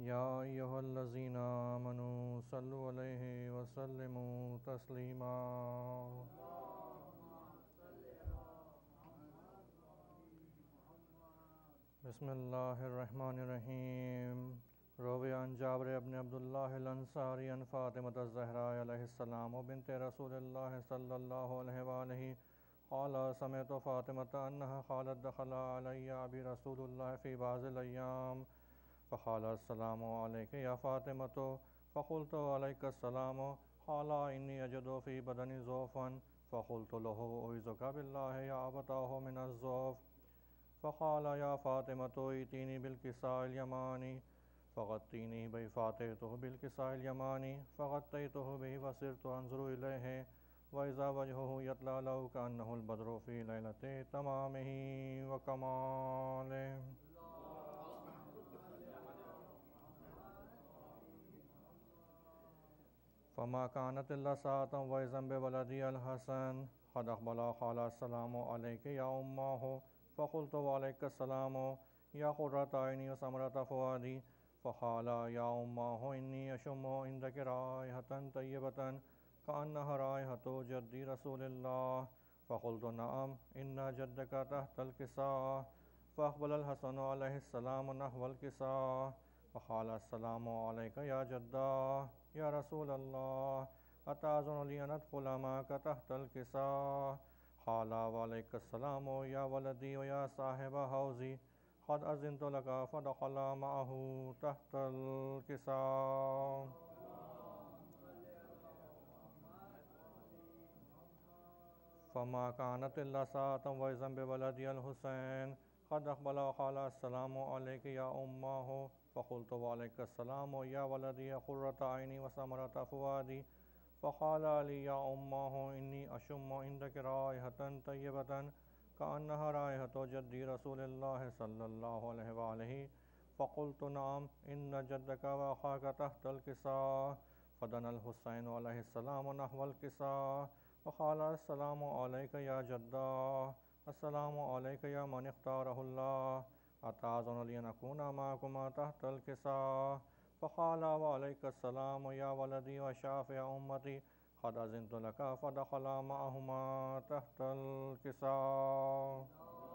یا ایہا الذین آمنوا صلوا علیہ وسلموا تسلیما۔ بسم اللہ الرحمن الرحیم۔ روی عن جابر ابن عبداللہ الانصاری عن فاطمۃ الزہراء علیہ السلام بنت رسول اللہ صلی اللہ علیہ وآلہ قال سمعت فاطمۃ انہا قالت دخل علی ابی رسول اللہ فی بعض الایام فقال السلام علیک یا فاطمۃ فقلت علیک السلام قال انی اجد فی بدنی ضعفا فقلت له اعوذک باللہ یا ابتاه من الضعف فقال یا فاطمۃ ائتینی بالکساء الیمانی فغطینی بہ فاتحتہ بالکساء الیمانی فغطیتہ بہ وصرت انظر الیہ وإذا وجهه يطلع له كأنه البدر في ليلة تمامه وكماله۔ فما كانت إلا ساعة وإذا بولدي الحسن قد أقبل قال السلام عليك يا أماه فقلت وعليك السلام يا قرة عيني وثمرة فؤادي فقال يا أماه إني أشم عندك رائحة طيبة كأنها رائحة جد رسول الله فقلت نعم إن جدك تحت الكساء فأقبل الحسن عليه السلام نحو الكساء فقال السلام عليك يا جدا يا رسول الله أتأذن لي أن أدخل معك تحت الكساء قال وعليك السلام يا ولدي ويا صاحب حوزي قد أذنت لك فدخل معه تحت الكساء۔ فما كانت إلا ساعة وإذا بولدي الحسين قد أقبل وقال السلام عليك يا أماه فقلت وعليك السلام يا ولدي قرة عيني وثمرة فؤادي فقال لي يا أماه إني أشم عندك رائحة طيبة كأنها رائحة جد رسول الله صلى الله عليه وآله فقلت نعم إن جدك وأخاك تحت الكساء فدنا الحسين عليه السلام نحو الكساء وقال السلام عليك يا جدا السلام عليك يا من اختاره الله أتأذن لي أن أكون معكما تحت الكساء فقال وعليك السلام يا ولدي وشافع أمتي قد أذنت لك فدخل معهما تحت الكساء۔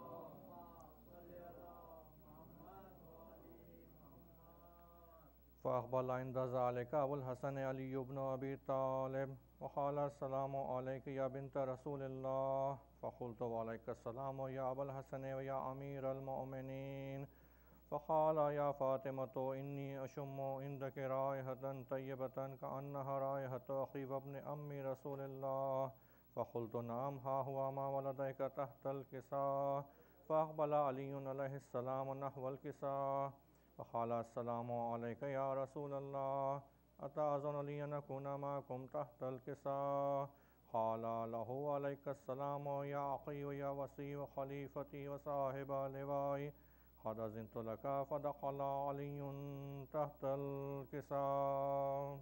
فأقبل عند ذلك أبو الحسن علي بن أبي طالب وقال السلام عليك يا بنت رسول الله فقلت وعليك السلام يا أبا الحسن ويا أمير المؤمنين فقال يا فاطمة إني أشم عندك رائحة طيبة كأنها رائحة أخي وابن أم رسول الله فقلت نعم ها هو ما ولديك تحت الكساء فأقبل علي عليه السلام نحو الكساء فقال السلام عليك يا رسول الله أتأذن لي أن أكون معكم تحت الكساء قال له عليك السلام يا أخي ويا وصي وخليفتي وصاحب لوائي قد أذنت لك فدخل علي تحت الكساء۔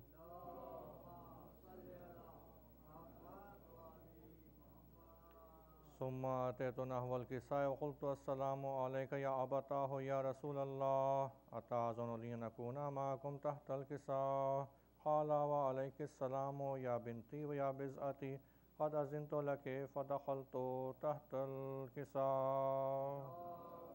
ثم أتيت نحو الكساء وقلت السلام عليك يا أبتاه يا رسول الله أتأذن لي أن أكون معكم تحت الكساء قال وعليك السلام يا بنتي ويا بضعتي قد أذنت لك فدخلت تحت الكساء۔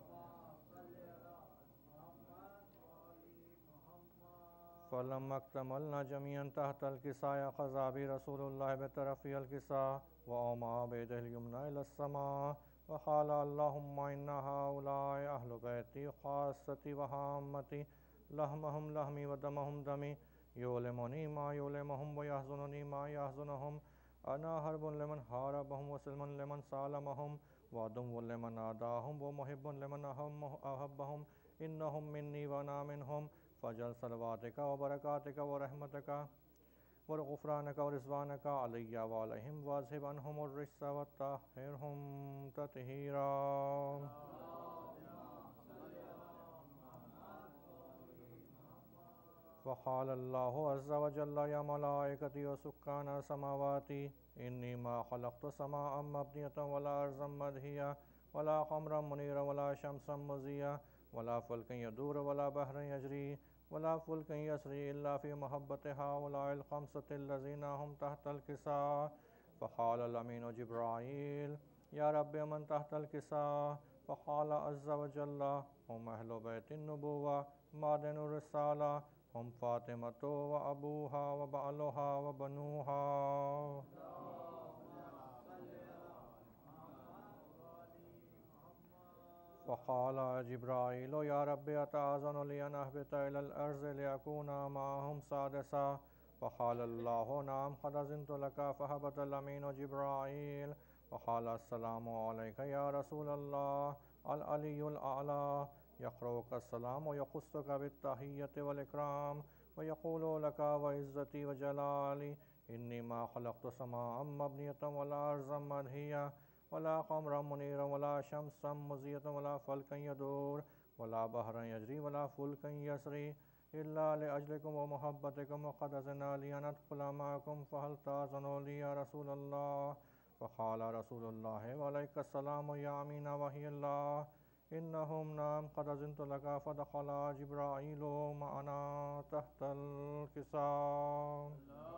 فلما اكتملنا جميعا تحت الكساء أخذ بي رسول الله بطرف الكساء وأومأ بيده اليمنى إلى السماء وقال اللهم إن هؤلاء أهل بيتي خاصتي وعامتي لحمهم لحمي ودمهم دمي يؤلمني ما يؤلمهم ويحزنني ما يحزنهم أنا حرب لمن حاربهم وسلم لمن سالمهم وعدو لمن عاداهم ومحب لمن أحبهم إنهم مني وأنا منهم فاجعل صلواتك وبركاتك ورحمتك وغفرانك ورضوانك علي وعليهم واذهب عنهم الرجس وطهرهم تطهيرا۔ وقال الله عز وجل يا ملائكتي وسكان السماوات إني ما خلقت سماء مبنية ولا أرضا مدهية ولا قمرا منيرا ولا شمسا مضيا ولا فلكا يدور ولا بحرا يجري ولا فلك يسري إلا في محبة هؤلاء الخمسة الذين هم تحت الكساء. فقال الأمين جبرائيل يا رب من تحت الكساء. فقال عز وجل هم أهل بيت النبوة معدن الرسالة، هم فاطمة وأبوها وبعلها وبنوها. فقال جبرائيل يا رب أتأذن لي أن أهبط إلى الأرض لأكون معهم سادسا. فقال الله نعم قد أذنت لك. فهبط الأمين جبرائيل وقال السلام عليك يا رسول الله العلي الأعلى، يقرأك السلام ويخصك بالتحية والإكرام ويقول لك وعزتي وجلالي إني ما خلقت سماء مبنية ولا أرضا منهية ولا قمرا منيرا ولا شمسا مضيئة ولا فلكا يدور ولا بحرا يجري ولا فلكا يسري إلا لأجلكم ومحبتكم، وقد أذن لي أن أدخل معكم فهل تأذن لي يا رسول الله؟ فقال رسول الله وعليك السلام يا أمين وحي الله إنهم نعم قد أذنت لك. فدخل جبرائيل معنا تحت الكساء.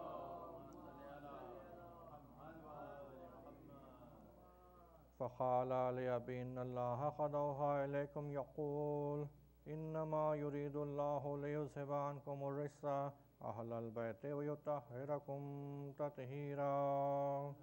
فقال لأبي إن الله قد أوحى إليكم يقول إنما يريد الله ليذهب عنكم الرجس أهل البيت ويطهركم تطهيرا.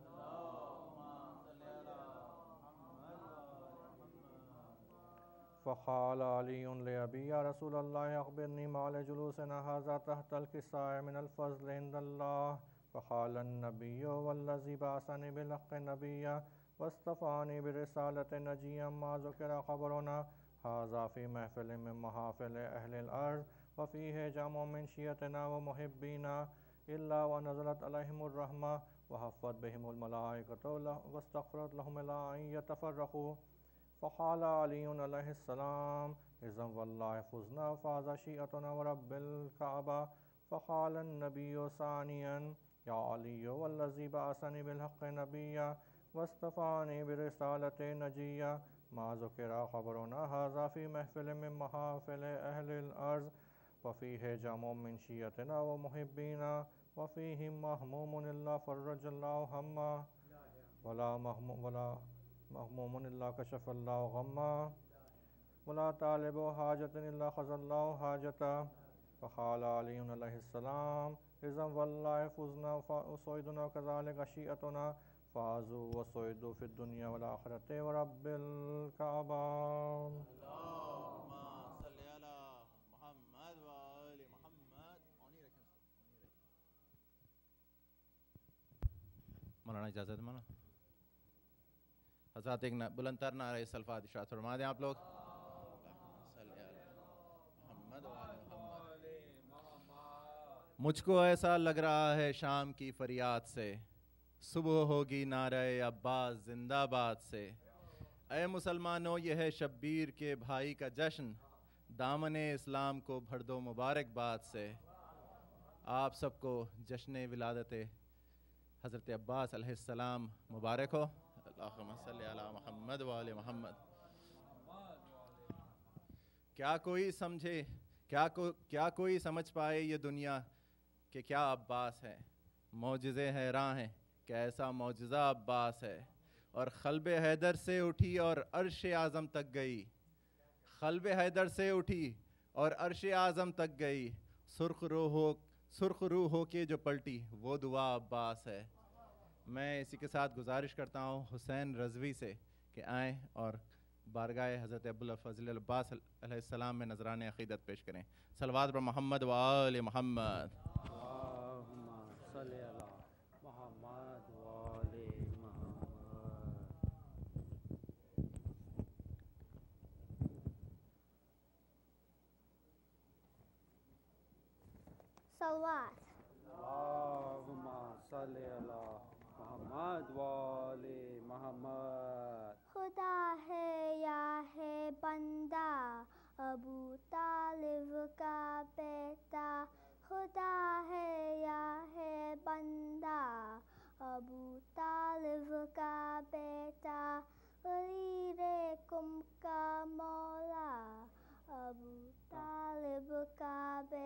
فقال علي لأبي يا رسول الله أخبرني ما لجلوسنا هذا تحت الكساء من الفضل عند الله. فقال النبي والذي بعثني بالحق نبيا واصطفاني برسالة نجيا ما ذكر خبرنا هذا في محفل من محافل أهل الأرض وفيه جمع من شيعتنا ومحبينا إلا ونزلت عليهم الرحمة وحفت بهم الملائكة واستغفرت لهم إلى أن يتفرقوا. فقال علي عليه السلام إذن والله فزنا فاز شيعتنا ورب الكعبة. فقال النبي ثانيا يا علي والذي بعثني بالحق نبيا واصطفاني برسالة نجية ما ذكر خبرنا هذا في محفل من محافل أهل الأرض وفيه جمع من شيعتنا ومحبينا وفيهم مهموم إلا فرج الله همه ولا مهموم إلا كشف الله غمه ولا طالب حاجة إلا قضى الله حاجته. فقال علي عليه السلام إذن والله فزنا وصعدنا كذلك شيعتنا فازوا وصعدوا في الدنيا والآخرة ورب الكعبة. اللهم صل على محمد وآل محمد. مولانا اجازت مولانا حضرات ایک بلند تر نعرہ سلفات ارشاد فرما دیں آپ لوگ. مجھ کو ایسا لگ رہا ہے شام کی فریاد سے صبح ہوگی نعرہ عباس زندہ باد سے. اے مسلمانوں یہ ہے شبیر کے بھائی کا جشن دامن اسلام کو بھر دو مبارکباد سے. آپ سب کو جشن ولادت حضرت عباس علیہ السلام مبارک ہو. اللہم صلی علی محمد وآل محمد. کیا کوئی سمجھے کیا کوئی سمجھ پائے یہ دنیا کہ کیا عباس ہے. معجزے حیراں ہیں کہ ایسا معجزہ عباس ہے. اور قلب حیدر سے اٹھی اور عرش اعظم تک گئی. قلب حیدر سے اٹھی اور عرش اعظم تک گئی. سرخ روح ہو کے جو پلٹی وہ دعا عباس ہے. میں اسی کے ساتھ گزارش کرتا ہوں حسین رضوی سے کہ آئیں اور بارگاہ حضرت ابوالفضل عباس علیہ السلام میں نذران عقیدت پیش کریں. صلوات پر محمد و آل محمد. اللہم صلی علی محمد و آل محمد. صلوات. اللہم صلی علی محمد و آل محمد. خدا ہے یا ہے بندہ ابو طالب کا بیٹا. خدا ہے یا ہے بندہ ابو طالب کا بیٹا. غریرکم کا مولا ابو طالب کا بیٹا.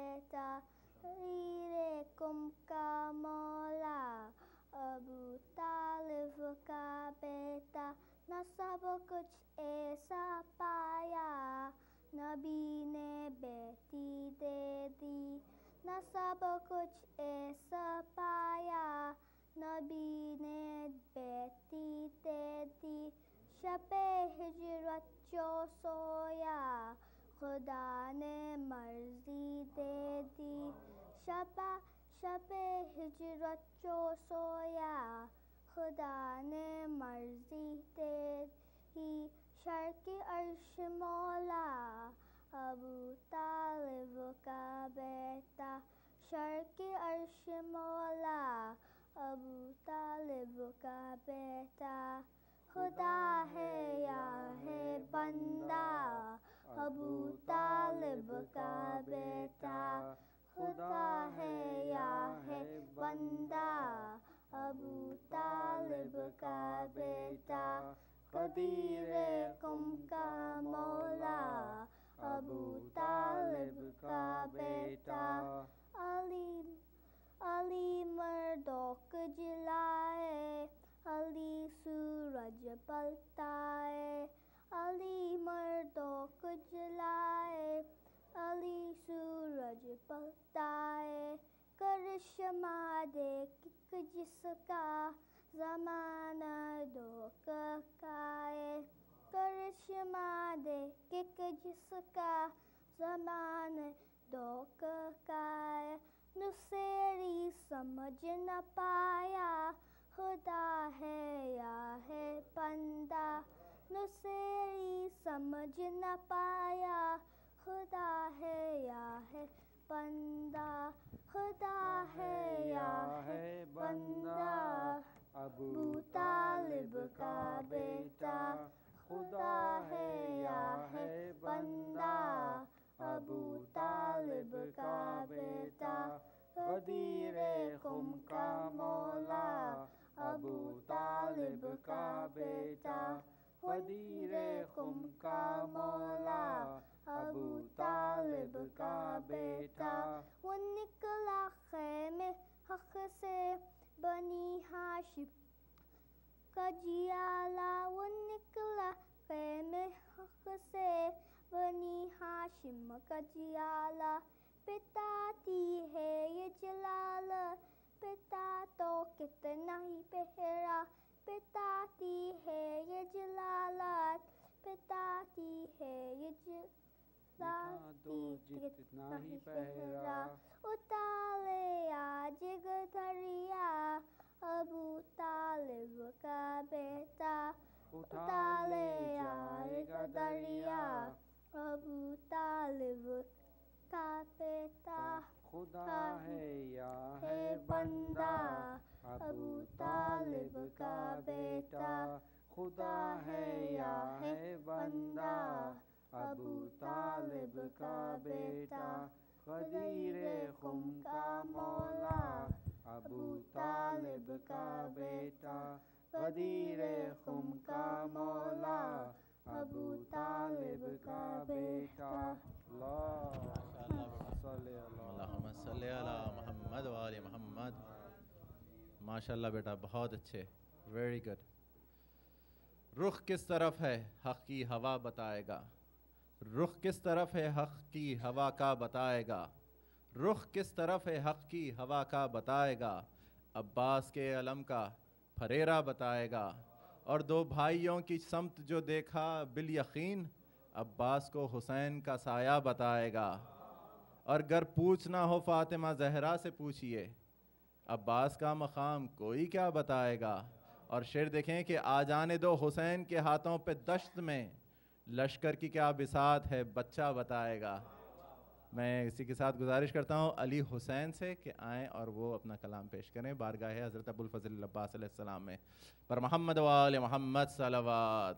جو سویا خدا نے مرضی دے دی شب ہجرت جو سویا خدا نے مرضی دے دی شرق عرش مولا ابو طالب کا بیٹا شرق عرش مولا ابو طالب کا بیٹا خدا ہے یا ہے بندہ ابو طالب کا بیٹا خدا ہے یا ہے بندہ ابو طالب کا بیٹا قدیر قم کا مولا ابو طالب کا بیٹا علی مردوک جلائے علی سورج پلٹائے علی مردوک جلائے علی سورج پلٹائے کرشمہ دیکھ جس کا زمانہ دھوکائے کرشمہ دیکھ جس کا زمانہ دھوکائے نصیری سمجھ نہ پایا خدا ہے یا ہے بندہ نصیری سمجھ نہ پایا خدا ہے یا ہے بندہ خدا ہے یا ہے بندہ ابو طالب کا بیٹا خدا ہے یا ہے بندہ ابو طالب کا بیٹا غدیر قم کا مولا ابو طالب کا بیٹا غدیر قم کا مولا ابو طالب کا بیٹا وہ نکلا خیمے حق سے بنی ہاشم کا جیالہ وہ نکلا خیمے حق سے بنی ہاشم کا جیالہ بتاتی ہے یہ جلال پتا تو کتنا ہی پہرا بتاتی ہے یہ جلالت بتاتی ہے یہ جتنا ہی پہرا اتالے آج دریا ابو طالب کا بیٹا اتالے آئے گا دریا ابو طالب کا بیٹا خدا ہے یا ہے بندہ ابو طالب کا بیٹا خدا ہے یا ہے بندہ ابو طالب کا بیٹا غدیر قم کا مولا ابو طالب کا بیٹا غدیر قم کا مولا ابو طالب کا بیٹا اللہم صلی علی محمد وآل محمد. ماشاءاللہ بیٹا بہت اچھے, ویری گڈ. رخ کس طرف ہے حق کی ہوا بتائے گا, رخ کس طرف ہے حق کی ہوا کا بتائے گا, رخ کس طرف ہے حق کی ہوا کا بتائے گا, عباس کے علم کا پھریرا بتائے گا, اور دو بھائیوں کی سمت جو دیکھا بالیقین عباس کو حسین کا سایہ بتائے گا. اور گر پوچھنا ہو فاطمہ زہرا سے پوچھئے عباس کا مقام کوئی کیا بتائے گا. اور شعر دیکھیں کہ آ جانے دو حسین کے ہاتھوں پہ دشت میں لشکر کی کیا بساط ہے بچہ بتائے گا. میں اسی کے ساتھ گزارش کرتا ہوں علی حسین سے کہ آئیں اور وہ اپنا کلام پیش کریں بارگاہ حضرت ابوالفضل العباس علیہ السلام میں. پر محمد وآل محمد صلوات.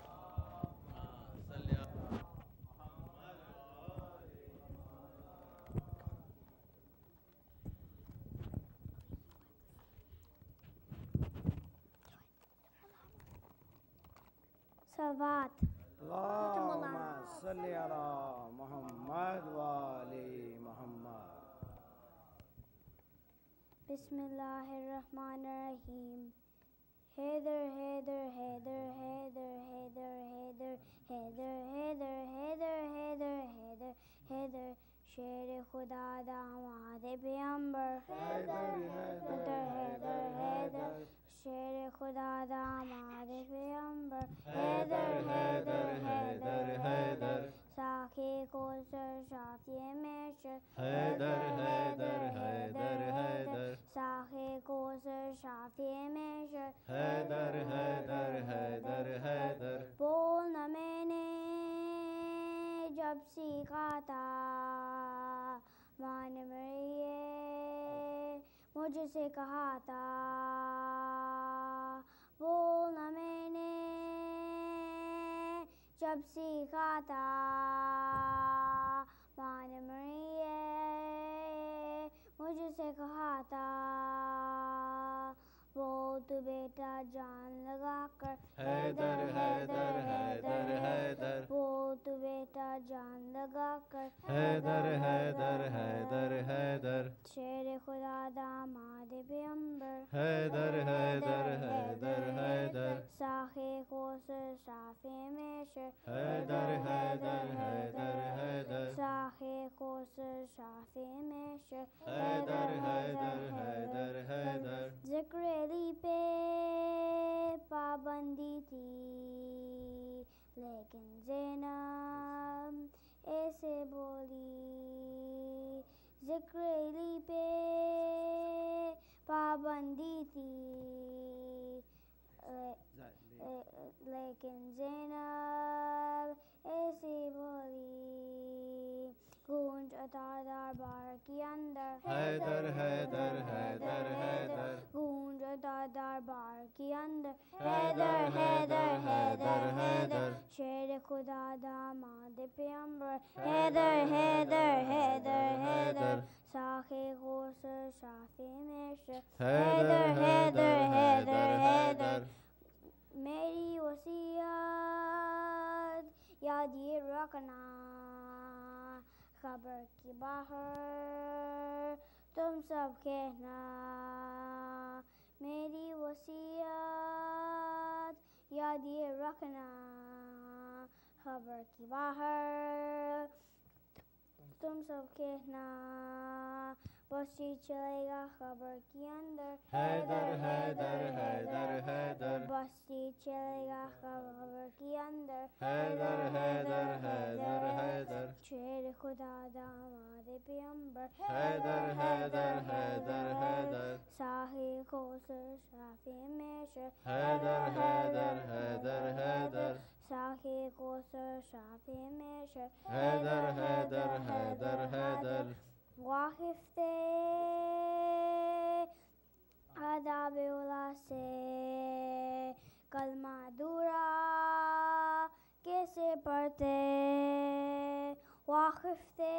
صلوات اللہم صلی علی محمد وآل محمد. بسم اللہ الرحمن الرحیم. حیدر حیدر حیدر حیدر حیدر حیدر حیدر حیدر حیدر حیدر حیدر حیدر شیر خدا داماد پیغمبر حیدر حیدر حیدر شیر خدا داماد پیغمبر حیدر حیدر حیدر حیدر ساقی کوثر شافی محشر حیدر حیدر حیدر حیدر ساقی کوثر شافی محشر حیدر حیدر حیدر حیدر بولنا میں نے جب سیکھا تھا ماں نے میری مجھ سے کہا تھا بولنا میں نے جب سیکھا تھا ماں نے میری مجھ سے کہا تھا وہ تو بیٹا جان لگا کر حیدر حیدر حیدر حیدر وہ تو بیٹا جان لگا کر حیدر حیدر حیدر حیدر شیر خدا داماد پیغمبر حیدر حیدر حیدر حیدر ساقی کوثر شافی محشر حیدر حیدر حیدر حیدر ساقی کوثر شافی محشر حیدر حیدر حیدر حیدر ذکر علی پہ پابندی تھی لیکن زینب ایسے بولی ذکر علی پہ پابندی تھی لیکن زینب ایسے بولی گونج عطا دربار کے اندر حیدر حیدر حیدر حیدر گونج عطا دربار کے اندر حیدر حیدر حیدر حیدر شیر خدا داماد پیغمبر حیدر حیدر حیدر حیدر ساقی کوثر شافی محشر حیدر حیدر حیدر حیدر میری وصیت یاد یہ رکھنا خبر کی باہر تم سب کہنا میری وصیت یاد یہ رکھنا خبر کی باہر تم سب کہنا بستی چلے گا خبر کے اندر حیدر حیدر حیدر حیدر بستی چلے گا خبر کے اندر حیدر حیدر حیدر حیدر شیر خدا داماد پیغمبر حیدر حیدر حیدر حیدر ساقی کوثر شافی محشر حیدر حیدر حیدر حیدر ساقی کوثر شافی محشر حیدر حیدر حیدر حیدر واقف تھے آداب اولا سے کلمہ دورا کیسے پڑھتے واقف تھے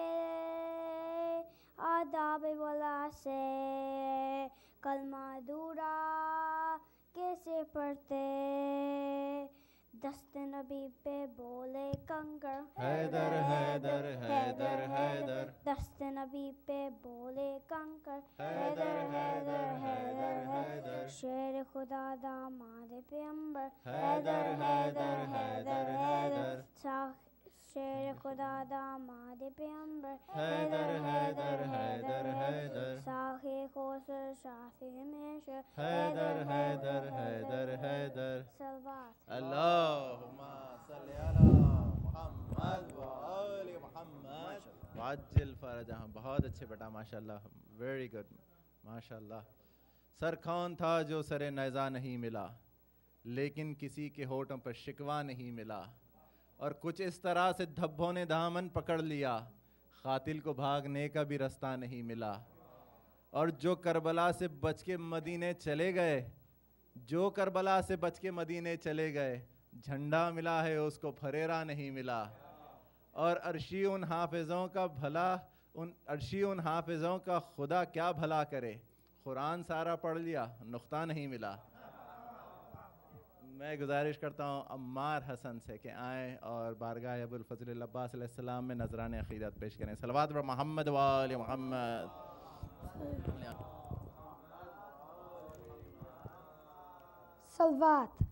آداب اولا سے کلمہ دورا کیسے پڑھتے دست نبی پہ بولے کنکر حیدر حیدر حیدر حیدر دست نبی پہ بولے کنکر حیدر حیدر حیدر حیدر شیر خدا داماد پیغمبر حیدر حیدر حیدر حیدر شیر خدا داماد پیغمبر حیدر حیدر حیدر حیدر ساقی کوثر شافی محشر حیدر حیدر حیدر حیدر صلوات اللہم صلی علی محمد و آل محمد وعجل فرجہم. بہت اچھے بیٹا ماشاءاللہ ویری گڈ ماشاءاللہ. سر کون تھا جو سر نیزہ نہیں ملا لیکن کسی کے ہونٹوں پر شکوہ نہیں ملا اور کچھ اس طرح سے دھبوں نے دامن پکڑ لیا قاتل کو بھاگنے کا بھی رستہ نہیں ملا اور جو کربلا سے بچ کے مدینے چلے گئے جو کربلا سے بچ کے مدینے چلے گئے جھنڈا ملا ہے اس کو پھریرا نہیں ملا اور عرشی ان حافظوں کا بھلا عرشی ان حافظوں کا خدا کیا بھلا کرے قرآن سارا پڑھ لیا نقطہ نہیں ملا. میں گزارش کرتا ہوں عمار حسن سے کہ آئیں اور بارگاہ ابو الفضل العباس علیہ السلام میں نذران عقیدت پیش کریں. صلوات بر محمد و آل محمد. صلوات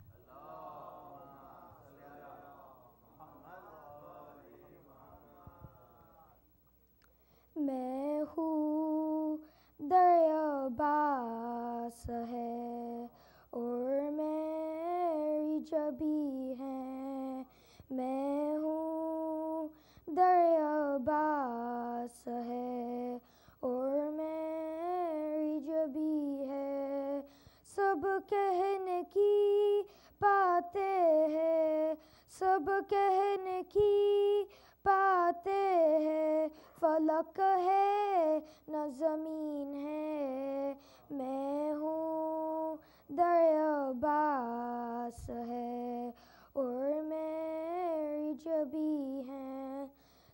میں ہوں دریا عباس ہے اور میری جبی ہے، میں ہوں دریا عباس ہے اور میری جبی ہے، سب کہنے کی باتیں ہیں، سب کہنے کی باتیں ہیں، فلک ہے نہ زمین ہے، میں ہوں دریا عباس ہے اور میری جبی ہے،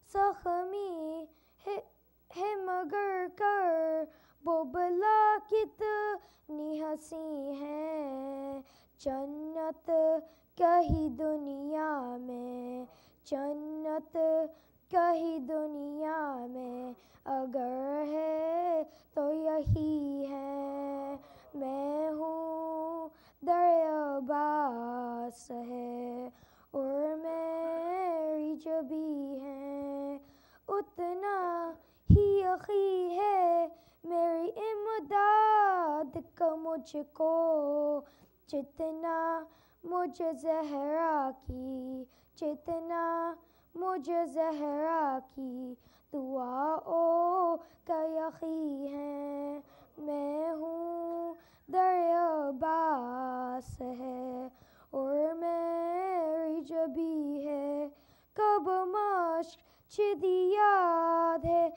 زخمی ہے مگر کر بوبلا کتنی ہنسی ہے، جنت کہیں دنیا میں، جنت کہیں دنیا میں اگر ہے تو یہی ہے، میں ہوں دریا عباس ہے اور میری جبی ہے، اتنا ہی یقین ہے میری امداد کا مجھ کو جتنا مجھے زہرا کی، جتنا مجھے زہرا کی دعاؤں کا یقین ہے، میں ہوں دریا عباس ہے اور میری جبی ہے، کب مشق چدی یاد ہے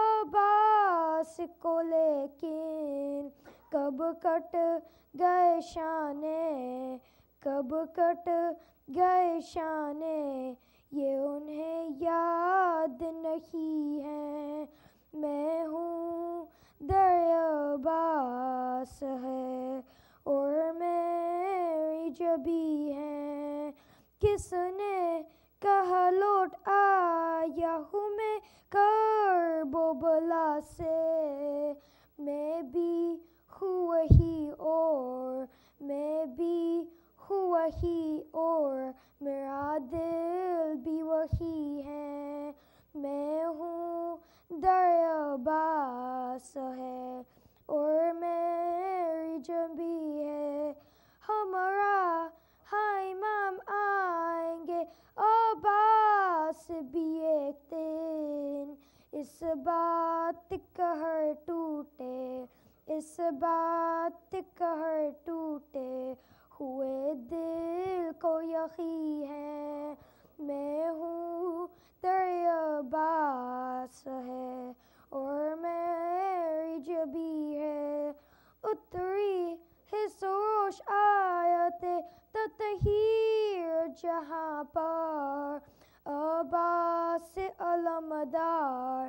عباس کو لیکن کب کٹ گئے شانے، کب کٹ گئے شانے یہ انہیں یاد نہیں ہے، میں ہوں دریا عباس ہے اور میری جبی ہے، کس نے کہا لوٹ آیا ہوں میں کرب و بلا سے، میں بھی ہوں وہی اور میں بھی ہوں وہی اور میرا دل بھی وہی ہے، میں ہوں دریا عباس ہے اور میری جبی ہے، ہمارا ہاں امام آئیں گے عباس بھی ایک دن، اس بات کا ہر ٹوٹے، اس بات کا ہر ٹوٹے ہوئے دل کو یقین ہے، میں ہوں دریا عباس ہے اور میری جبی ہے، اتری ہے سروش آیت تطہیر جہاں پر، عباس علمدار،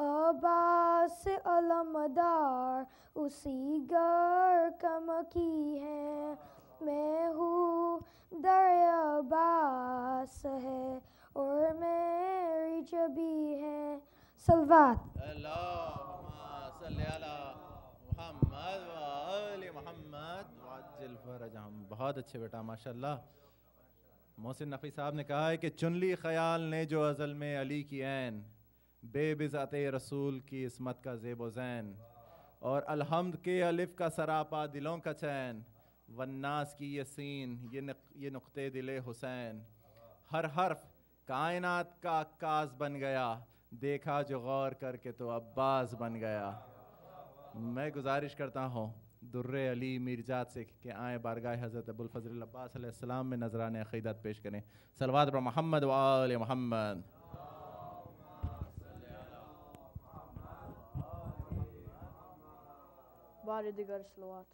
عباس علمدار اسی گر کا مکی ہے، میں ہوں دریا عباس ہے اور میری جبی ہے، صلوات اللہم صلی علی محمد و آل محمد وعجل فرجہم. بہت اچھے بیٹا ماشاءاللہ. محسن نقوی صاحب نے کہا ہے کہ چن لی خیال نے جو ازل میں علی کی عین، بے بذات رسول کی عصمت کا زیب و زین، اور الحمد کے الف کا سراپا دلوں کا چین، والناس کی یہ سین یہ نقطے دل حسین، ہر حرف کائنات کا عکاس بن گیا، دیکھا جو غور کر کے تو عباس بن گیا. میں گزارش کرتا ہوں در علی میرجات سے کہ آئیں بارگاہ حضرت ابوالفضل العباس علیہ السلام میں نذران عقیدت پیش کریں. صلوات پر محمد و آل محمد. بار دیگر صلوات.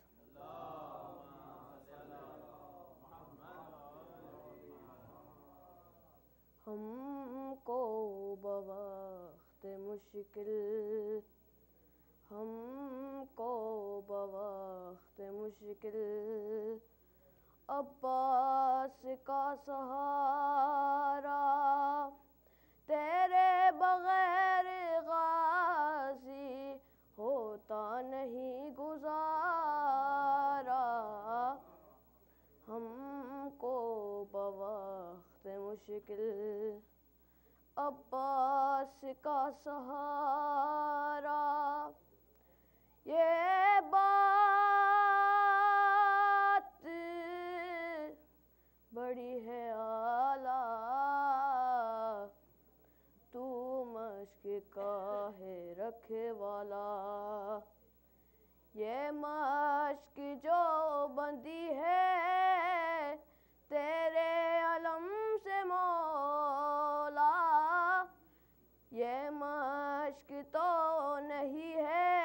ہم کو بوقت مشکل، ہم کو بوقت مشکل عباس کا سہارا، تیرے بغیر غازی ہوتا نہیں گزارا، ہم کو بوقت مشکل عباس अब्बास का सहारा। ये बात बड़ी है आला, तू मश्क का है रखवाला। ये मश्क जो बंदी है तेरे अलम से मौला, ये मश्क तो नहीं है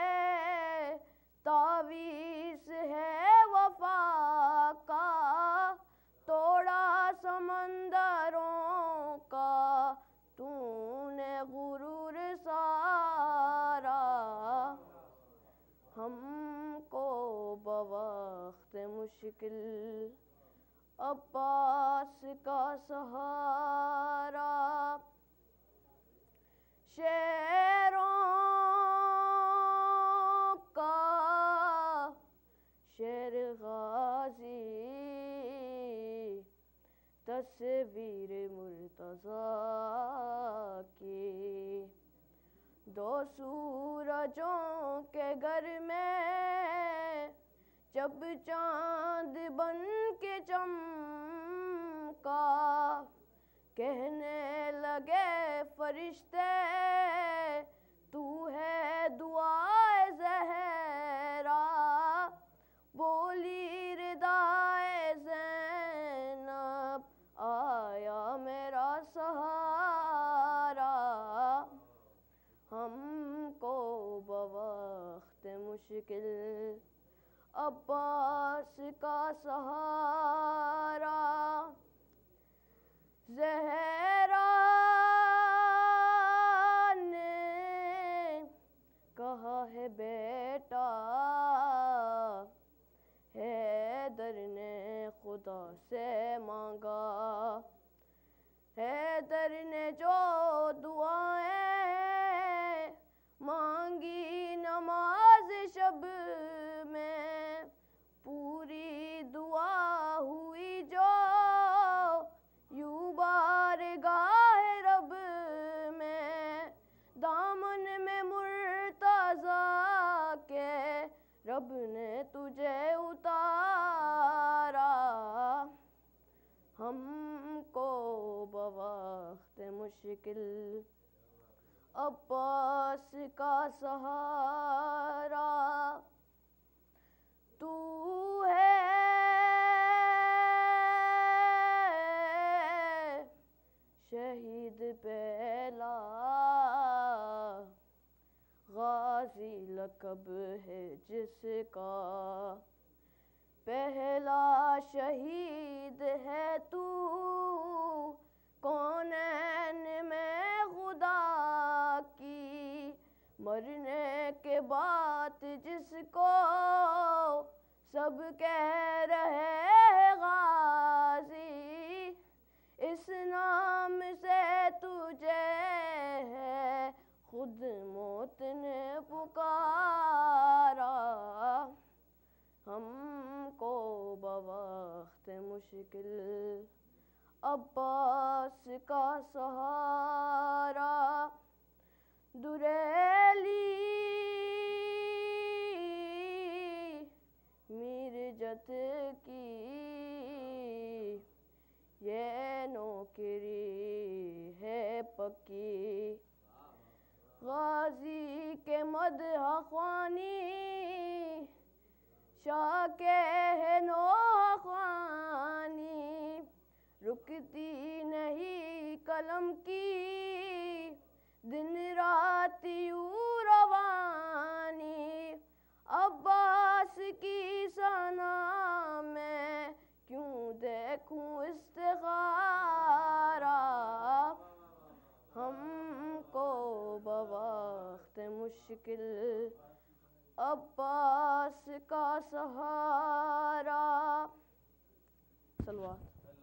तावीज़ है वफा का। तोड़ा समंदरों का तूने गुरूर सारा। हमको बवक्त मुश्किल अब्बास का सहारा। शेरों का शेर गाजी तस्वीर मुर्तज़ा की। दो सूरजों के घर में जब चांद बन के चमका, कहने लगे फरिश्ते तू है दुआए ज़हरा। बोली रिदाए ज़ैनब आया मेरा सहारा। हमको बवक्त मुश्किल अब्बास का सहारा। ज़हरा ने कहा है बेटा, हैदर ने खुदा से मांगा। हैदर ने जो दुआएं मांगी नमाज शब में, पूरी दुआ हुई जो यूं बारगाह रब में। दामन में मुर्तज़ा के रब ने तुझे उतारा। हमको बवक्त मुश्किल अब्बास का सहारा। तू है शहीद पहला, गाजी लक़ब है जिसका। पहला शहीद है तू कौनैन में खुदा की। मरने के बाद जिसको सब कह रहे हैं गाजी, इस नाम से तुझे है खुद मौत ने पुकारा। हमको बवक्त मुश्किल अब्बास का सहारा। दुरेली मीरजत की ये नौकरी है पक्की। गाजी के मदह ख्वानी शाह के है नौहा ख्वानी। रुकती नहीं कलम की दिन रात यूं रवानी। अब्बास की सना में क्यों देखूं इस्तिखारा। हमको बवक्त मुश्किल अब्बास का सहारा। सलवात।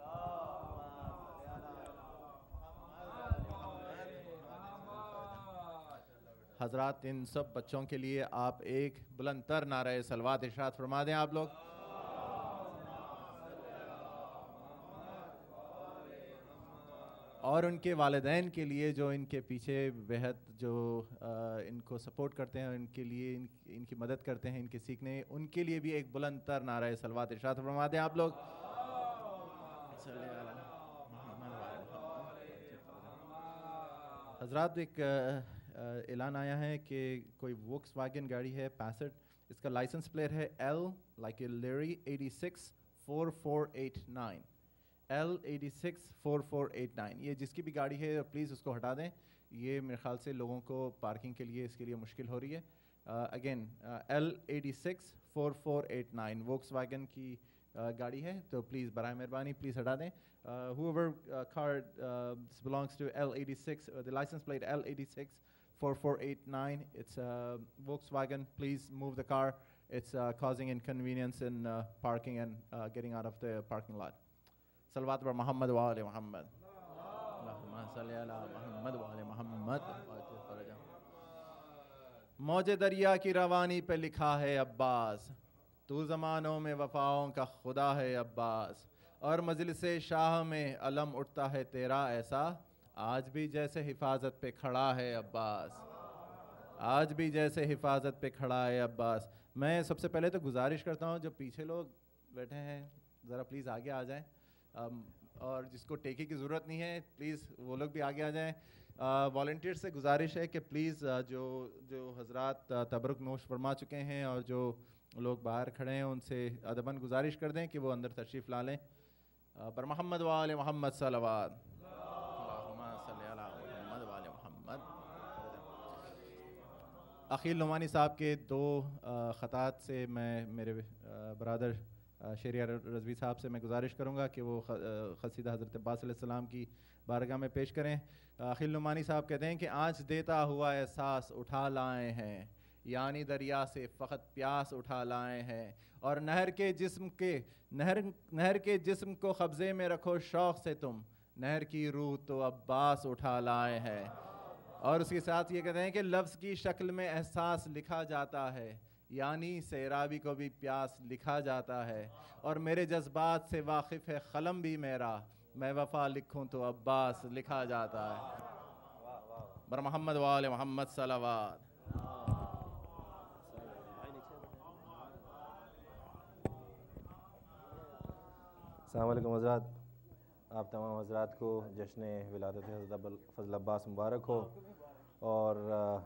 हजरात, इन सब बच्चों के लिए आप एक बुलंदतर नारे सलवात इरशाद फरमा दें आप लोग। اور ان کے والدین کے لیے جو ان کے پیچھے بہت جو ان کو سپورٹ کرتے ہیں، ان کے لیے ان کی مدد کرتے ہیں ان کے سیکھنے، ان کے لیے بھی ایک بلند تر نعرہ صلوات ارشاد فرما دیں آپ لوگ. حضرات ایک اعلان آیا ہے کہ کوئی ووکس واگن گاڑی ہے 65، اس کا لائسنس پلیٹ ہے L like a Larry 864489 L864489. یہ جس کی بھی گاڑی ہے پلیز اس کو ہٹا دیں. یہ میرے خیال سے لوگوں کو پارکنگ کے لیے اس کے لیے مشکل ہو رہی ہے. اگین L864489 ووکس واگن کی گاڑی ہے، تو پلیز برائے مہربانی پلیز ہٹا دیں. Whoever car belongs to L86, the license plate L864489, it's a Volkswagen. Please move the car. It's causing inconvenience in parking and getting out of the parking lot. Salawat wa Muhammad wa ali Muhammad. Allahumma salli ala Muhammad wa ali Muhammad. موج دریا کی روانی پہ لکھا ہے عباس، تو زمانوں میں وفاؤں کا خدا ہے عباس، اور مجلس شاہ میں علم اٹھتا ہے تیرا ایسا، آج بھی جیسے حفاظت پہ کھڑا ہے عباس، آج بھی جیسے حفاظت پہ کھڑا ہے عباس. میں سب سے پہلے تو گزارش کرتا ہوں جو پیچھے لوگ بیٹھے ہیں ذرا پلیز آگے آ جائیں، اور جس کو ٹیکے کی ضرورت نہیں ہے پلیز وہ لوگ بھی آگے آ جائیں. والنٹیئر سے گزارش ہے کہ پلیز جو حضرات تبرک نوش فرما چکے ہیں اور جو لوگ باہر کھڑے ہیں ان سے ادباً گزارش کر دیں کہ وہ اندر تشریف لا لیں. پر محمد و آل محمد صلوات. اللہم صلی علی محمد و آل محمد. عقیل نعمانی صاحب کے 2 خطات سے میں میرے برادر شہریار رضوی صاحب سے میں گزارش کروں گا کہ وہ قصیدہ حضرت عباس علیہ السلام کی بارگاہ میں پیش کریں. عقیل نعمانی صاحب کہتے ہیں کہ آنچ دیتا ہوا احساس اٹھا لائے ہیں، یعنی دریا سے فقط پیاس اٹھا لائے ہیں، اور نہر کے جسم کو قبضے میں رکھو شوق سے تم، نہر کی روح تو عباس اٹھا لائے ہیں. اور اس کے ساتھ یہ کہتے ہیں کہ لفظ کی شکل میں احساس لکھا جاتا ہے، یعنی سیرابی کو بھی پیاس لکھا جاتا ہے، اور میرے جذبات سے واقف ہے قلم بھی میرا، میں وفا لکھوں تو عباس لکھا جاتا ہے. بر محمد و آل محمد صلوات. السلام علیکم حضرات. آپ تمام حضرات کو جشن ولادت حضرت فضل عباس مبارک ہو، اور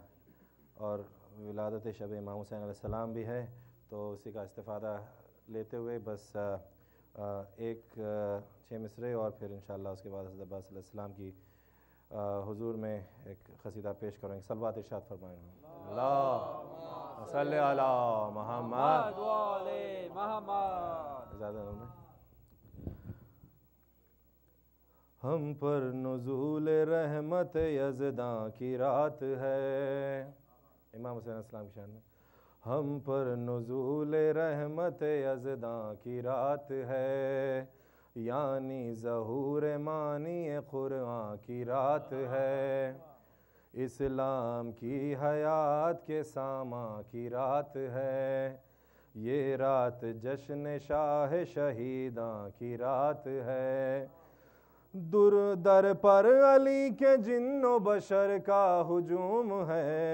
ولادت شب امام حسین علیہ السلام بھی ہے، تو اسی کا استفادہ لیتے ہوئے بس ایک 6 مصرے اور پھر انشاءاللہ اس کے بعد حضرت عباس علیہ السلام کی حضور میں ایک قصیدہ پیش کریں گے. صلوات ارشاد فرمائیں. اللہم صلی علی محمد و آل محمد. ہم پر نزول رحمت یزداں کی رات ہے، امام حسین علیہ السلام کی شان میں. ہم پر نزول رحمت یزداں کی رات ہے، یعنی ظہور معنی قرآن کی رات ہے، اسلام کی حیات کے ساماں کی رات ہے، یہ رات جشن شاہ شہیداں کی رات ہے. در پر علی کے جن و بشر کا ہجوم ہے،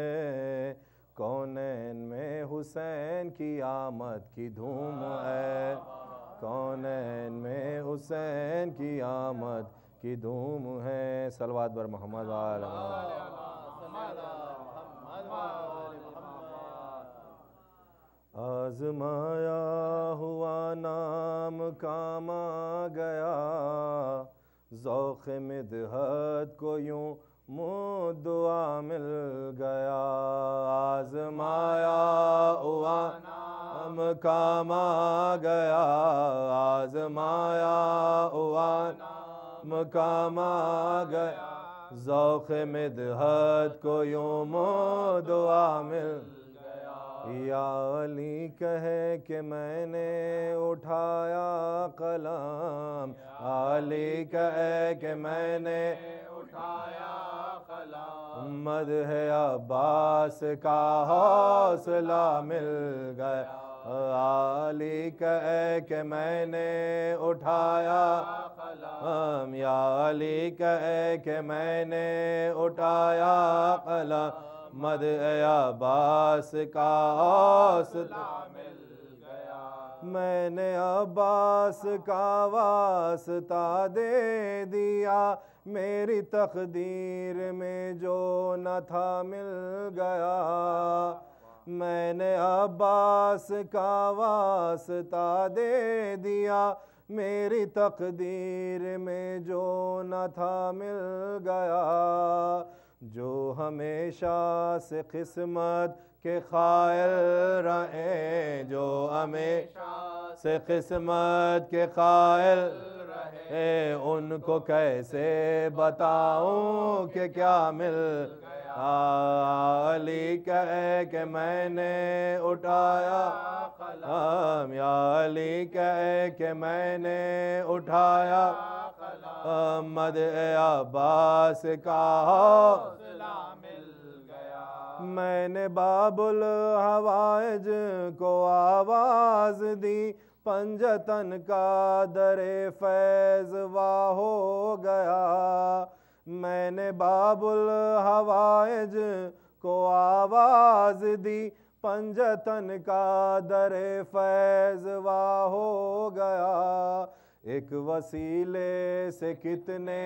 کونین میں حسین کی آمد کی دھوم ہے، کونین میں حسین کی آمد کی دھوم ہے. صلوات بر محمد و آل محمد. آزمایا ہوا نام کام آ گیا، ذوق مدحت کو یوں دعا مل گیا. آزمایا ہوا نام کام آ گیا، آزمایا ہوا نام کام آ گیا، ذوق مدحت کو یوں دعا مل گیا. یا علی کہے کہ میں نے اٹھایا قلم، علی کہے کہ میں نے اٹھایا قلم، مدح عباس کا حوصلہ مل گیا، علی کہہ کے میں نے اٹھایا قلم، یا علی کہہ کے میں نے اٹھایا قلم، مدح عباس کا واسطہ مل گیا، میں نے عباس کا واسطہ دے دیا، میری تقدیر میں جو نہ تھا مل گیا، میں نے عباس کا واسطہ دے دیا، میری تقدیر میں جو نہ تھا مل گیا، جو ہمیشہ سے قسمت کے قائل رہے، جو ہمیشہ سے قسمت کے قائل رہے، ان کو کیسے بتاؤں کہ کیا مل گیا، علی کہہ کہ میں نے اٹھایا قلم، یا علی کہہ کہ میں نے اٹھایا قلم، مدح عباس کا حوصلہ مل گیا، میں نے باب الحوائج کو آواز دی، پنجتن کا در فیض واہ ہو گیا، میں نے باب الحوائج کو آواز دی، پنجتن کا در فیض واہ ہو گیا، ایک وسیلے سے کتنے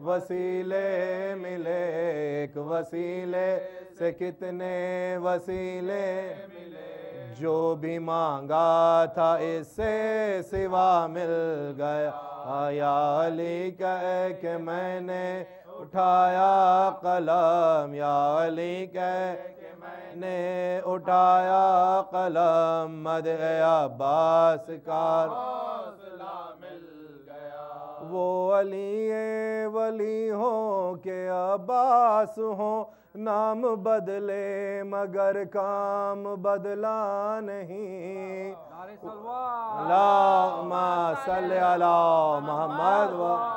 وسیلے ملے، ایک وسیلے سے کتنے وسیلے ملے، جو بھی مانگا تھا اس سے سوا مل گیا، یا علی کہہ کہ میں نے اٹھایا قلم، یا علی کہہ کہ میں نے اٹھایا قلم، مدح عباس کا حوصلہ مل گیا، وہ علی ولی ہوں کہ عباس ہوں، نام بدلے مگر کام بدلا نہیں، اللہم صلی علی محمد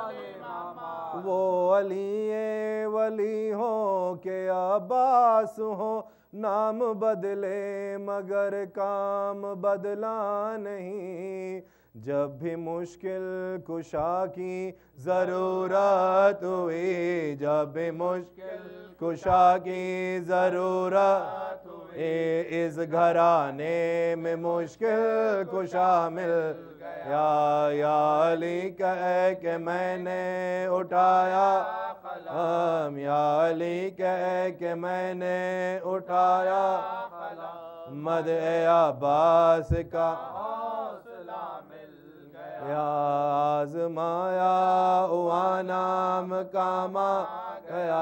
وہ علی ولی ہوں کہ عباس ہوں، نام بدلے مگر کام بدلا نہیں، جب بھی مشکل کشا کی ضرورت ہوئی، جب بھی مشکل کشا کی ضرورت ہوئی، اس گھرانے میں مشکل کشا مل گیا، یا علی کہہ کہ میں نے اٹھایا قلم، یا علی کہہ کہ میں نے اٹھایا قلم، مدح عباس کا حوصلہ مل گیا، آزمایا ہوا نام کاما گیا،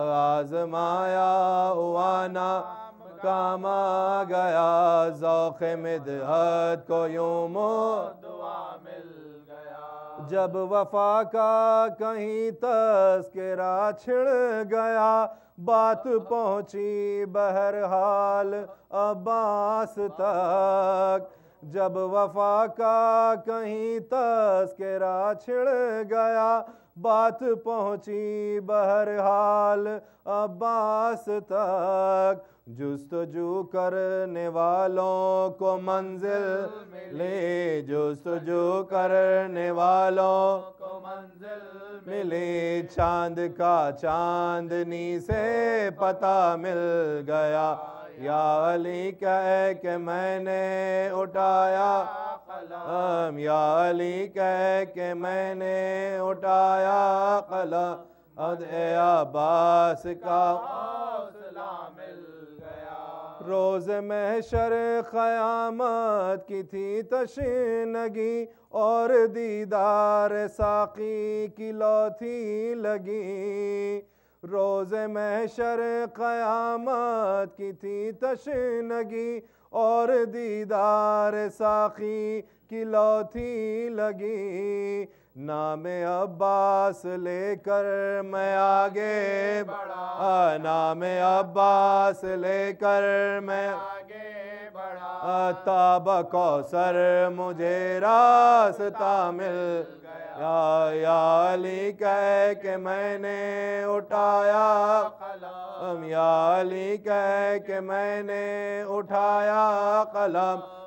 آزمایا ہوا نام کاما گیا، ذوق مدحت کو یوں دعا مل گیا، جب وفا کا کہیں تذکرہ چھڑ گیا، بات پہنچی بہرحال عباس تک، جب وفا کا کہیں تذکرہ چھڑ گیا، بات پہنچی بہرحال عباس تک، جستجو کرنے والوں کو منزل ملی، جستجو کرنے والوں کو منزل ملی، چاند کا چاندنی سے پتہ مل گیا، یا علی کہہ کہ میں نے اٹھایا قلم، یا علی کہہ کہ میں نے اٹھایا قلم، مدح عباس کا حوصلہ مل گیا، روز محشر قیامت کی تھی تشنگی، اور دیدار ساقی کی لو تھی لگی، روز محشر قیامت کی تھی تشنگی، اور دیدار ساقی کی لو تھی لگی، نام عباس لے کر میں آگے بڑھا، نام عباس لے کر میں آگے بڑھا، تاب کوثر مجھے راستہ مل گیا، یا علی کہہ کہ میں نے اٹھایا قلم، یا علی کہہ کہ میں نے اٹھایا قلم،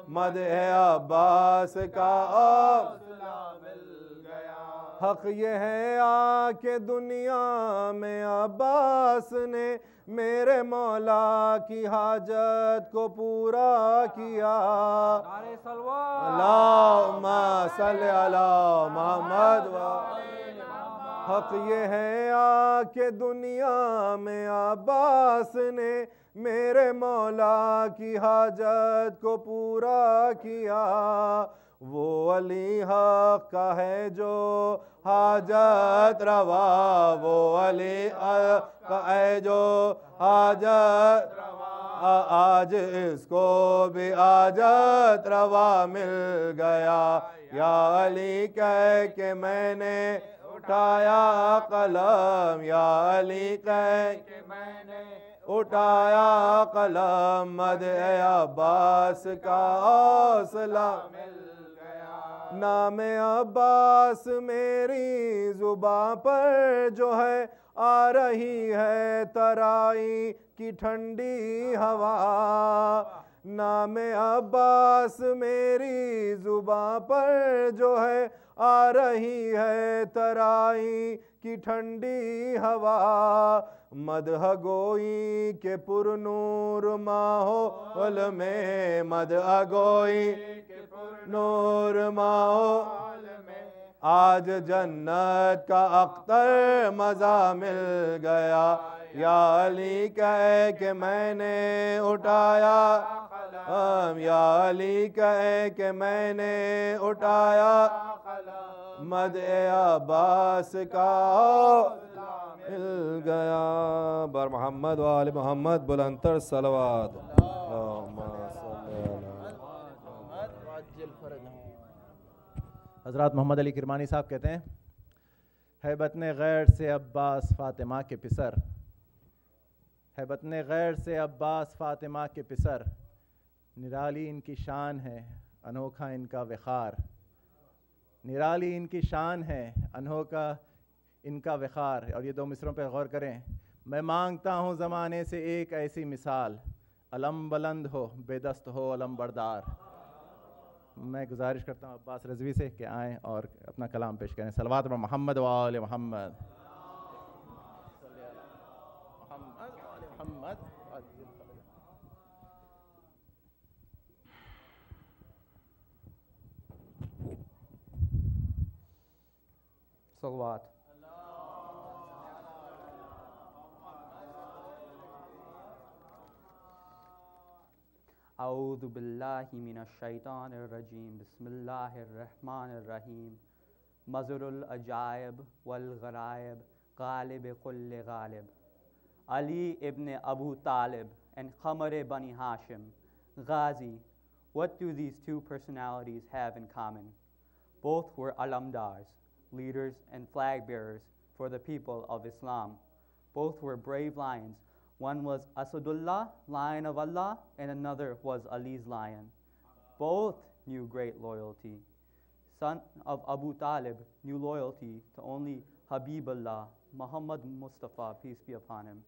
مدح عباس کا حوصلہ مل گیا حق یہ ہے کہ دنیا میں عباس نے میرے مولا کی حاجت کو پورا کیا اللہم صلی علی محمد حق یہ ہے کہ دنیا میں عباس نے میرے مولا کی حاجت کو پورا کیا وہ علی حق کا ہے جو حاجت روا وہ علی حق کا ہے جو حاجت روا آج اس کو بھی حاجت روا مل گیا یا علی کہہ کے میں نے اٹھایا قلم یا علی کہہ کے میں نے اٹھایا قلم مدح عباس کا حوصلہ مل گیا نام عباس میری زباں پر جو ہے آ رہی ہے ترائی کی ٹھنڈی ہوا نام عباس میری زباں پر جو ہے آ رہی ہے ترائی کی ٹھنڈی ہوا مدح گوئی کے پر نور ماحول میں مدح گوئی کے پر نور ماحول میں آج جنت کا اختر مزہ مل گیا یا علی کہہ کہ میں نے اٹھایا قلم یا علی کہہ کہ میں نے اٹھایا قلم مدح عباس کا مل گیا بر محمد و آل محمد بلندتر صلوات حضرات محمد علی کرمانی صاحب کہتے ہیں ہے بطن غیر سے عباس فاطمہ کے پسر ہے بطن غیر سے عباس فاطمہ کے پسر نرالی ان کی شان ہے انوکھا ان کا وقار نرالی ان کی شان ہے انوکھا ان کا وقار اور یہ دو مصروں پہ غور کریں میں مانگتا ہوں زمانے سے ایک ایسی مثال علم بلند ہو بے دست ہو علم بردار میں گزارش کرتا ہوں عباس رضوی سے کہ آئیں اور اپنا کلام پیش کریں صلوات پر محمد و آل محمد صلوات اعوذ باللہ من الشیطان الرجیم بسم اللہ الرحمن الرحیم مظہر العجائب والغرائب غالب کل غالب علی ابن Abu Talib and Qamar Bani Hashim Ghazi. What do these two personalities have in common? Both were alamdars, leaders and flag bearers for the people of Islam. Both were brave lions. One was Asadullah, lion of Allah, and another was Ali's lion. Both knew great loyalty. Son of Abu Talib knew loyalty to only Habibullah, Muhammad Mustafa, peace be upon him.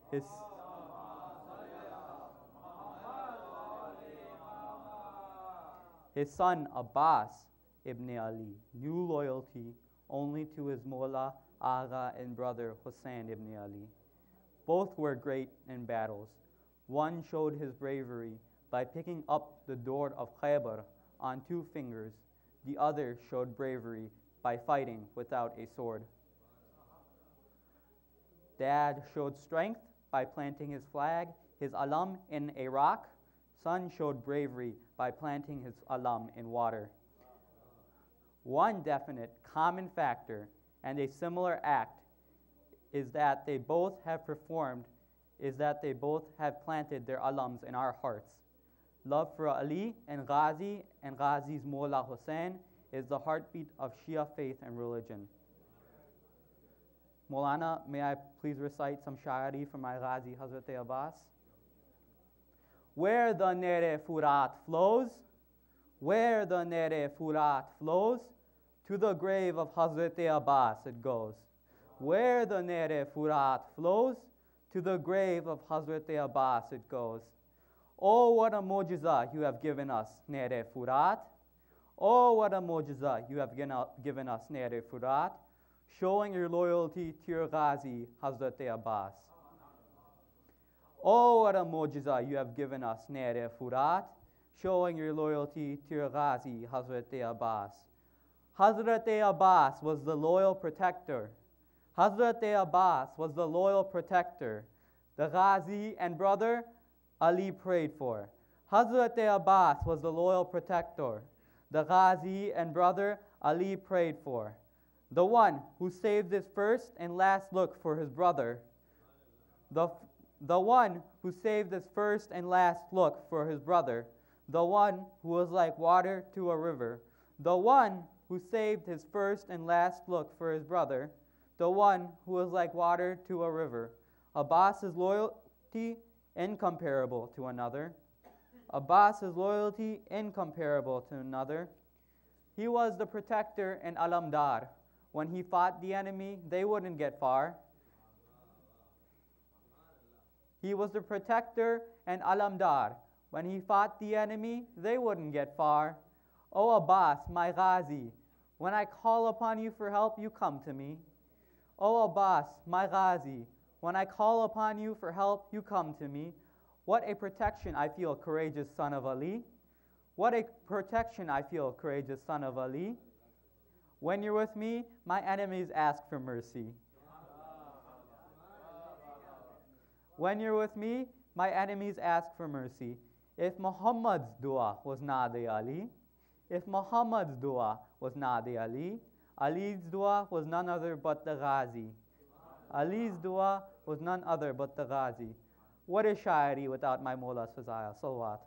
His son Abbas ibn Ali knew loyalty only to his Mawla, Agha, and brother Hussein ibn Ali. Both were great in battles. One showed his bravery by picking up the door of Khaybar on 2 fingers. The other showed bravery by fighting without a sword. Dad showed strength by planting his flag, his alam, in Iraq. Son showed bravery by planting his alam in water. One definite common factor and a similar act is that they both have planted their alams in our hearts. Love for Ali and Ghazi's Mawla Hussein is the heartbeat of Shia faith and religion. Maulana, may I please recite some shairi from my Ghazi Hazrat Abbas? Where the Nere Furat flows, to the grave of Hazrat Abbas it goes. Where the Nere Furat flows, to the grave of Hazrat Abbas it goes. Oh, what a mu'jiza you have given us, Nere Furat. Oh, what a mu'jiza you have given us, Nere Furat, showing your loyalty to your Ghazi, Hazrat Abbas. Oh, what a mu'jiza you have given us, Nere Furat, showing your loyalty to your Ghazi, Hazrat Abbas. Hazrat Abbas was the loyal protector. Hazrat Abbas was the loyal protector. The Ghazi and brother Ali prayed for. Hazrat Abbas was the loyal protector. The Ghazi and brother Ali prayed for. The one who saved his first and last look for his brother. The one who saved his first and last look for his brother. The one who was like water to a river. The one who saved his first and last look for his brother. The one who was like water to a river. Abbas's loyalty incomparable to another. Abbas's loyalty incomparable to another. He was the protector in Alamdar. When he fought the enemy, they wouldn't get far. He was the protector in Alamdar. When he fought the enemy, they wouldn't get far. O Abbas, my Ghazi, when I call upon you for help, you come to me. O Abbas, my Ghazi, when I call upon you for help, you come to me. What a protection I feel, courageous son of Ali. What a protection I feel, courageous son of Ali. When you're with me, my enemies ask for mercy. When you're with me, my enemies ask for mercy. If Muhammad's dua was Nadi Ali, if Muhammad's dua was Nadi Ali, Ali's dua was none other but the Ghazi. Ali's dua was none other but the Ghazi. What is Shairi without my Mawla's Fazaya? Salawat.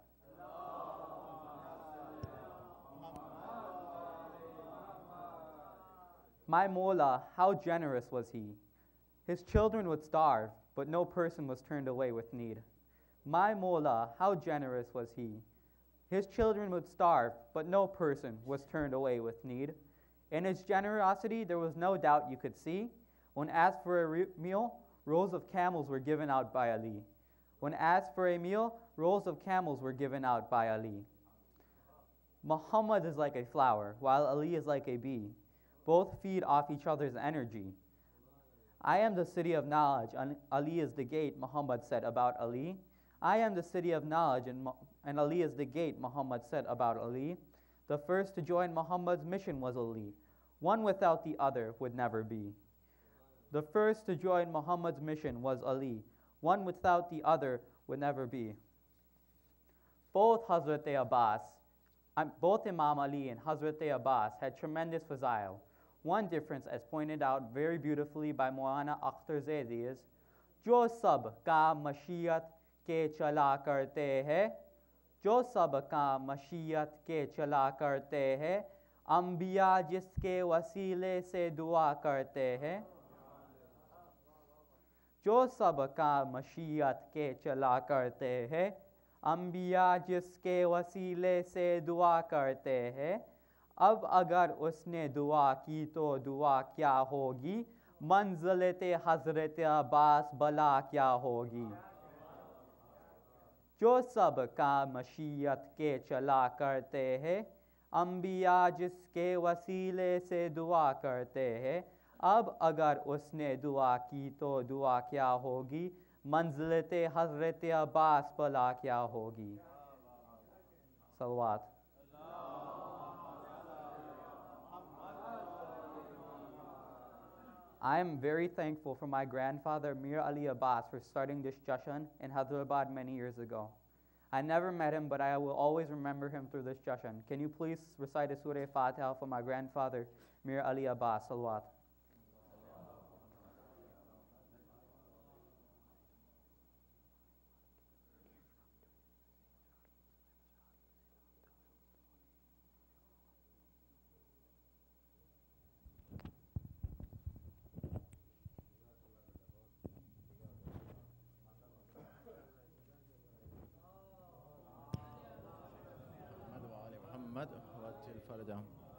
My Mawla, how generous was he? His children would starve, but no person was turned away with need. My Mawla, how generous was he? His children would starve, but no person was turned away with need. In his generosity, there was no doubt you could see. When asked for a meal, rows of camels were given out by Ali. When asked for a meal, rows of camels were given out by Ali. Muhammad is like a flower, while Ali is like a bee. Both feed off each other's energy. I am the city of knowledge, and Ali is the gate, Muhammad said about Ali. I am the city of knowledge, and Ali is the gate, Muhammad said about Ali. The first to join Muhammad's mission was Ali. One without the other would never be. The first to join Muhammad's mission was Ali. One without the other would never be. Both Hazrat Abbas, both Imam Ali and Hazrat Abbas had tremendous fazail. One difference, as pointed out very beautifully by Maulana Akhtar Zaidi, is Jo sab ka mashiyat ke chala karte hai, Jo sab ka mashiyat ke chala karte hai, Ambiya jiske wasile se dua karte hai. Jo sab ka mashiyat ke chala karte hai, Ambiya jiske wasile se dua karte hai. اب اگر اس نے دعا کی تو دعا کیا ہوگی منزلت حضرت عباس بلا کیا ہوگی جو سب کا مشیت کے چلا کرتے ہیں انبیاء جس کے وسیلے سے دعا کرتے ہیں اب اگر اس نے دعا کی تو دعا کیا ہوگی منزلت حضرت عباس بلا کیا ہوگی صلوات I am very thankful for my grandfather Mir Ali Abbas for starting this Jashan in Hyderabad many years ago. I never met him, but I will always remember him through this Jashan. Can you please recite a Surah Fatiha for my grandfather Mir Ali Abbas? Salawat. Muhammad وعجل فرجهم